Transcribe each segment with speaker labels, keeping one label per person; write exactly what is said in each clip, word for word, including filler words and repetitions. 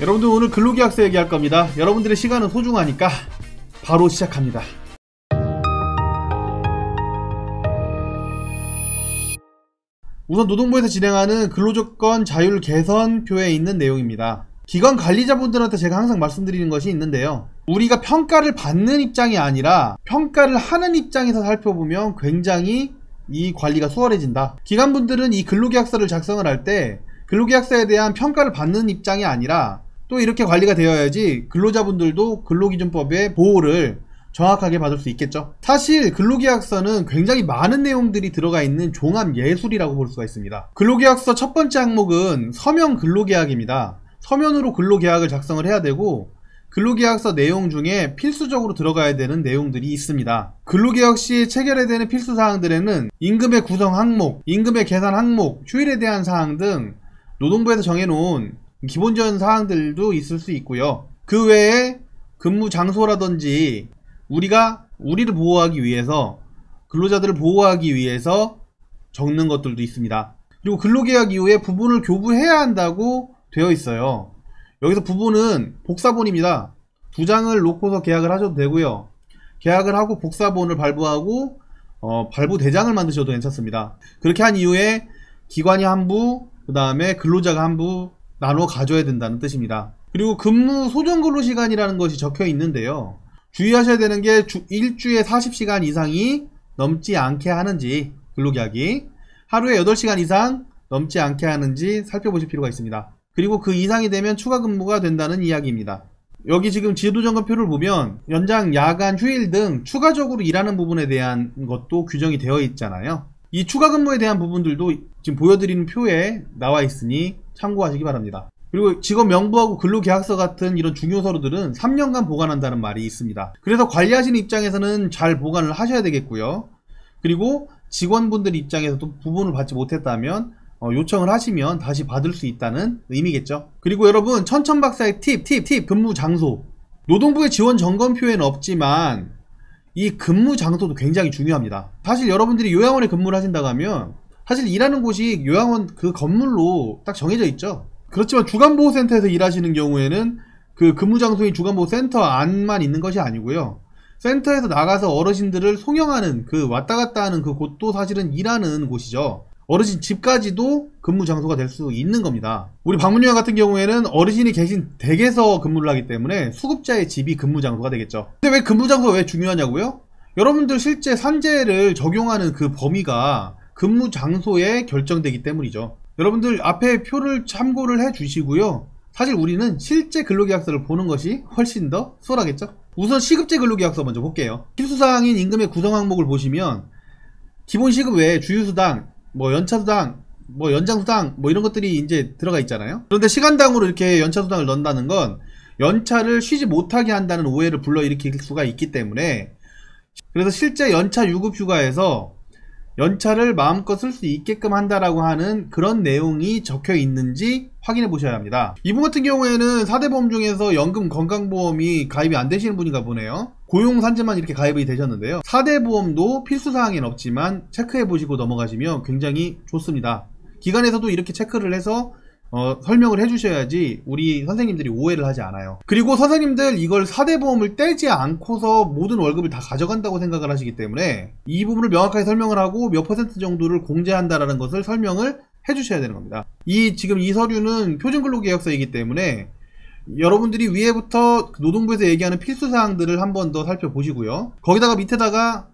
Speaker 1: 여러분들 오늘 근로계약서 얘기할 겁니다. 여러분들의 시간은 소중하니까 바로 시작합니다. 우선 노동부에서 진행하는 근로조건 자율 개선표에 있는 내용입니다. 기관 관리자분들한테 제가 항상 말씀드리는 것이 있는데요, 우리가 평가를 받는 입장이 아니라 평가를 하는 입장에서 살펴보면 굉장히 이 관리가 수월해진다. 기관분들은 이 근로계약서를 작성을 할 때 근로계약서에 대한 평가를 받는 입장이 아니라 또 이렇게 관리가 되어야지 근로자분들도 근로기준법의 보호를 정확하게 받을 수 있겠죠. 사실 근로계약서는 굉장히 많은 내용들이 들어가 있는 종합예술이라고 볼 수가 있습니다. 근로계약서 첫 번째 항목은 서면 근로계약입니다. 서면으로 근로계약을 작성을 해야 되고, 근로계약서 내용 중에 필수적으로 들어가야 되는 내용들이 있습니다. 근로계약 시 체결해야 되는 필수사항들에는 임금의 구성 항목, 임금의 계산 항목, 휴일에 대한 사항 등 노동부에서 정해놓은 기본적인 사항들도 있을 수 있고요. 그 외에 근무 장소라든지 우리가 우리를 보호하기 위해서, 근로자들을 보호하기 위해서 적는 것들도 있습니다. 그리고 근로계약 이후에 부분을 교부해야 한다고 되어 있어요. 여기서 부분은 복사본입니다. 두 장을 놓고서 계약을 하셔도 되고요, 계약을 하고 복사본을 발부하고 어, 발부 대장을 만드셔도 괜찮습니다. 그렇게 한 이후에 기관이 한 부, 그 다음에 근로자가 한 부 나눠 가져야 된다는 뜻입니다. 그리고 근무 소정근로시간이라는 것이 적혀 있는데요, 주의하셔야 되는 게 주, 일주에 사십 시간 이상이 넘지 않게 하는지, 근로계약이 하루에 여덟 시간 이상 넘지 않게 하는지 살펴보실 필요가 있습니다. 그리고 그 이상이 되면 추가 근무가 된다는 이야기입니다. 여기 지금 지도점검표를 보면 연장, 야간, 휴일 등 추가적으로 일하는 부분에 대한 것도 규정이 되어 있잖아요. 이 추가 근무에 대한 부분들도 지금 보여드리는 표에 나와 있으니 참고하시기 바랍니다. 그리고 직업 명부하고 근로계약서 같은 이런 중요 서류들은 삼 년간 보관한다는 말이 있습니다. 그래서 관리하시는 입장에서는 잘 보관을 하셔야 되겠고요. 그리고 직원분들 입장에서도 부분을 받지 못했다면 어, 요청을 하시면 다시 받을 수 있다는 의미겠죠. 그리고 여러분, 천천박사의 팁, 팁, 팁, 근무 장소. 노동부의 지원 점검표에는 없지만 이 근무 장소도 굉장히 중요합니다. 사실 여러분들이 요양원에 근무를 하신다고 하면 사실 일하는 곳이 요양원 그 건물로 딱 정해져 있죠. 그렇지만 주간보호센터에서 일하시는 경우에는 그 근무 장소인 주간보호센터 안만 있는 것이 아니고요, 센터에서 나가서 어르신들을 송영하는, 그 왔다 갔다 하는 그 곳도 사실은 일하는 곳이죠. 어르신 집까지도 근무 장소가 될 수 있는 겁니다. 우리 방문요양 같은 경우에는 어르신이 계신 댁에서 근무를 하기 때문에 수급자의 집이 근무 장소가 되겠죠. 근데 왜 근무 장소가 왜 중요하냐고요? 여러분들 실제 산재를 적용하는 그 범위가 근무 장소에 결정되기 때문이죠. 여러분들 앞에 표를 참고를 해 주시고요. 사실 우리는 실제 근로계약서를 보는 것이 훨씬 더 수월하겠죠. 우선 시급제 근로계약서 먼저 볼게요. 필수사항인 임금의 구성 항목을 보시면 기본시급 외에 주휴수당, 뭐 연차수당, 뭐 연장수당, 뭐 이런 것들이 이제 들어가 있잖아요. 그런데 시간당으로 이렇게 연차수당을 넣는다는 건 연차를 쉬지 못하게 한다는 오해를 불러일으킬 수가 있기 때문에, 그래서 실제 연차 유급휴가에서 연차를 마음껏 쓸 수 있게끔 한다라고 하는 그런 내용이 적혀 있는지 확인해 보셔야 합니다. 이분 같은 경우에는 사 대 보험 중에서 연금 건강보험이 가입이 안 되시는 분인가 보네요. 고용산재만 이렇게 가입이 되셨는데요, 사 대 보험도 필수사항에는 없지만 체크해 보시고 넘어가시면 굉장히 좋습니다. 기관에서도 이렇게 체크를 해서 어, 설명을 해주셔야지 우리 선생님들이 오해를 하지 않아요. 그리고 선생님들 이걸 사 대 보험을 떼지 않고서 모든 월급을 다 가져간다고 생각을 하시기 때문에 이 부분을 명확하게 설명을 하고 몇 퍼센트 정도를 공제한다라는 것을 설명을 해주셔야 되는 겁니다. 이 지금 이 서류는 표준근로계약서이기 때문에 여러분들이 위에부터 노동부에서 얘기하는 필수사항들을 한 번 더 살펴보시고요, 거기다가 밑에다가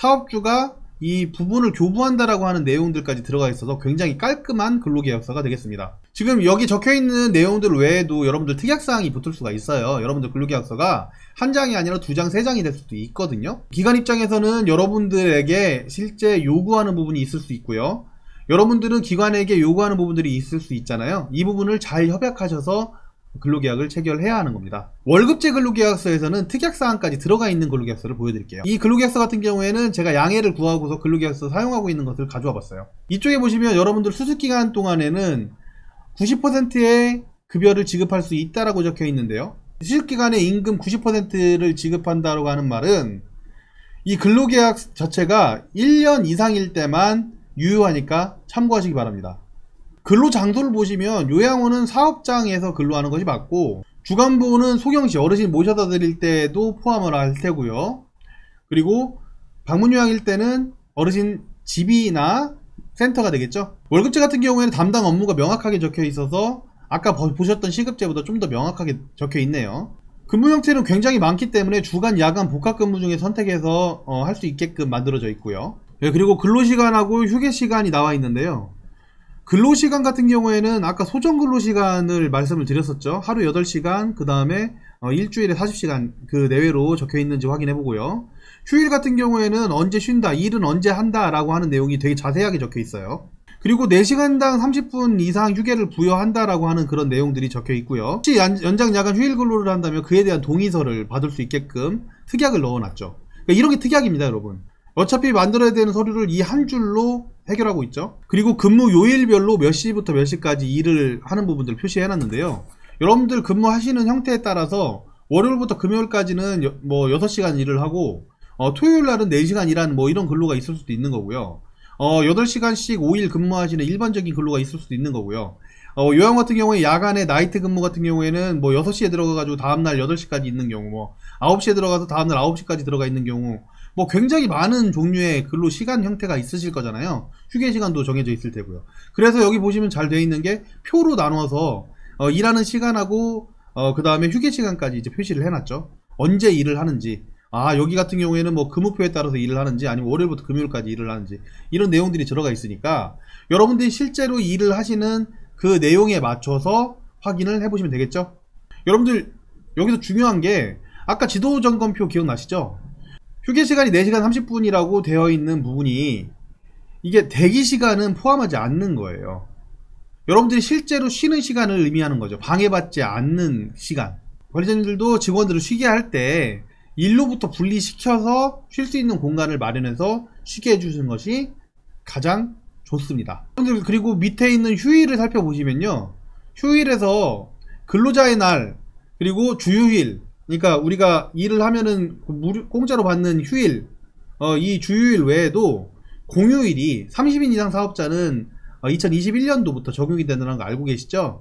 Speaker 1: 사업주가 이 부분을 교부한다라고 하는 내용들까지 들어가 있어서 굉장히 깔끔한 근로계약서가 되겠습니다. 지금 여기 적혀있는 내용들 외에도 여러분들 특약사항이 붙을 수가 있어요. 여러분들 근로계약서가 한 장이 아니라 두 장, 세 장이 될 수도 있거든요. 기관 입장에서는 여러분들에게 실제 요구하는 부분이 있을 수 있고요, 여러분들은 기관에게 요구하는 부분들이 있을 수 있잖아요. 이 부분을 잘 협약하셔서 근로계약을 체결해야 하는 겁니다. 월급제 근로계약서에서는 특약사항까지 들어가 있는 근로계약서를 보여드릴게요. 이 근로계약서 같은 경우에는 제가 양해를 구하고서 근로계약서 사용하고 있는 것을 가져와 봤어요. 이쪽에 보시면 여러분들 수습기간 동안에는 구십 퍼센트의 급여를 지급할 수 있다라고 적혀 있는데요, 수습기간에 임금 구십 퍼센트를 지급한다고 하는 말은 이 근로계약 자체가 일 년 이상일 때만 유효하니까 참고하시기 바랍니다. 근로 장소를 보시면 요양원은 사업장에서 근로하는 것이 맞고, 주간보호는 소경시 어르신 모셔다 드릴 때도 포함을 할 테고요. 그리고 방문요양일 때는 어르신 집이나 센터가 되겠죠. 월급제 같은 경우에는 담당 업무가 명확하게 적혀 있어서 아까 보셨던 시급제보다 좀 더 명확하게 적혀 있네요. 근무 형태는 굉장히 많기 때문에 주간, 야간, 복합근무 중에 선택해서 어, 할 수 있게끔 만들어져 있고요. 네, 그리고 근로시간하고 휴게시간이 나와 있는데요. 근로시간 같은 경우에는 아까 소정 근로시간을 말씀을 드렸었죠. 하루 여덟 시간, 그 다음에 어, 일주일에 사십 시간 그 내외로 적혀 있는지 확인해 보고요. 휴일 같은 경우에는 언제 쉰다, 일은 언제 한다 라고 하는 내용이 되게 자세하게 적혀 있어요. 그리고 네 시간당 삼십 분 이상 휴게를 부여한다 라고 하는 그런 내용들이 적혀 있고요. 혹시 연장 야간 휴일 근로를 한다면 그에 대한 동의서를 받을 수 있게끔 특약을 넣어놨죠. 그러니까 이런 게 특약입니다, 여러분. 어차피 만들어야 되는 서류를 이 한 줄로 해결하고 있죠. 그리고 근무 요일별로 몇 시부터 몇 시까지 일을 하는 부분들 표시해 놨는데요. 여러분들 근무하시는 형태에 따라서 월요일부터 금요일까지는 여, 뭐 여섯 시간 일을 하고 어, 토요일날은 네 시간 일하는 뭐 이런 근로가 있을 수도 있는 거고요. 어, 여덟 시간씩 오 일 근무하시는 일반적인 근로가 있을 수도 있는 거고요. 어, 요양 같은 경우에 야간에 나이트 근무 같은 경우에는 뭐 여섯 시에 들어가가지고 다음날 여덟 시까지 있는 경우, 뭐 아홉 시에 들어가서 다음날 아홉 시까지 들어가 있는 경우, 뭐 굉장히 많은 종류의 근로 시간 형태가 있으실 거잖아요. 휴게 시간도 정해져 있을 테고요. 그래서 여기 보시면 잘 되어 있는 게 표로 나눠서 어, 일하는 시간하고 어, 그 다음에 휴게 시간까지 이제 표시를 해놨죠. 언제 일을 하는지, 아 여기 같은 경우에는 뭐 근무표에 따라서 일을 하는지 아니면 월요일부터 금요일까지 일을 하는지 이런 내용들이 들어가 있으니까 여러분들이 실제로 일을 하시는 그 내용에 맞춰서 확인을 해보시면 되겠죠. 여러분들 여기서 중요한 게 아까 지도점검표 기억나시죠? 휴게시간이 네 시간 삼십 분이라고 되어 있는 부분이 이게 대기시간은 포함하지 않는 거예요. 여러분들이 실제로 쉬는 시간을 의미하는 거죠. 방해받지 않는 시간. 관리자님들도 직원들을 쉬게 할 때 일로부터 분리시켜서 쉴 수 있는 공간을 마련해서 쉬게 해주시는 것이 가장 좋습니다. 여러분들 그리고 밑에 있는 휴일을 살펴보시면요. 휴일에서 근로자의 날 그리고 주휴일, 그러니까 우리가 일을 하면은 무료, 공짜로 받는 휴일, 어, 이 주휴일 외에도 공휴일이 삼십 인 이상 사업자는 어, 이천이십일 년도부터 적용이 된다는 거 알고 계시죠?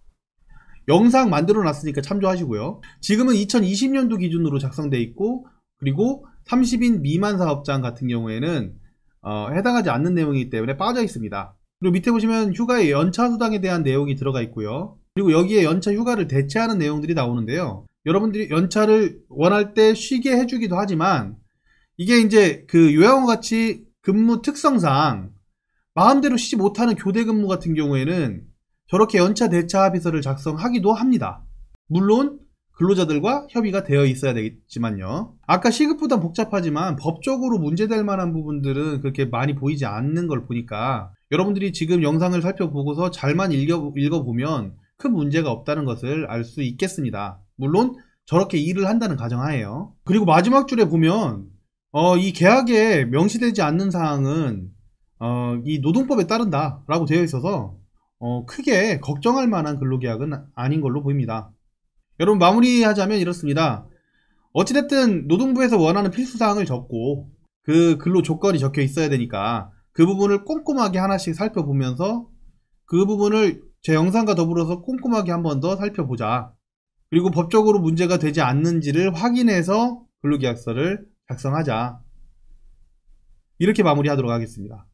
Speaker 1: 영상 만들어 놨으니까 참조하시고요. 지금은 이천이십 년도 기준으로 작성되어 있고, 그리고 삼십 인 미만 사업장 같은 경우에는 어, 해당하지 않는 내용이기 때문에 빠져 있습니다. 그리고 밑에 보시면 휴가의 연차 수당에 대한 내용이 들어가 있고요. 그리고 여기에 연차 휴가를 대체하는 내용들이 나오는데요. 여러분들이 연차를 원할 때 쉬게 해주기도 하지만 이게 이제 그 요양원 같이 근무 특성상 마음대로 쉬지 못하는 교대 근무 같은 경우에는 저렇게 연차 대차 합의서를 작성하기도 합니다. 물론 근로자들과 협의가 되어 있어야 되겠지만요. 아까 시급보단 복잡하지만 법적으로 문제될 만한 부분들은 그렇게 많이 보이지 않는 걸 보니까 여러분들이 지금 영상을 살펴보고서 잘만 읽어, 읽어보면 큰 문제가 없다는 것을 알 수 있겠습니다. 물론 저렇게 일을 한다는 가정하에요. 그리고 마지막 줄에 보면 어, 이 계약에 명시되지 않는 사항은 어, 이 노동법에 따른다 라고 되어 있어서 어, 크게 걱정할 만한 근로계약은 아닌 걸로 보입니다. 여러분 마무리하자면 이렇습니다. 어찌됐든 노동부에서 원하는 필수사항을 적고 그 근로 조건이 적혀 있어야 되니까 그 부분을 꼼꼼하게 하나씩 살펴보면서 그 부분을 제 영상과 더불어서 꼼꼼하게 한 번 더 살펴보자. 그리고 법적으로 문제가 되지 않는지를 확인해서 근로계약서를 작성하자. 이렇게 마무리하도록 하겠습니다.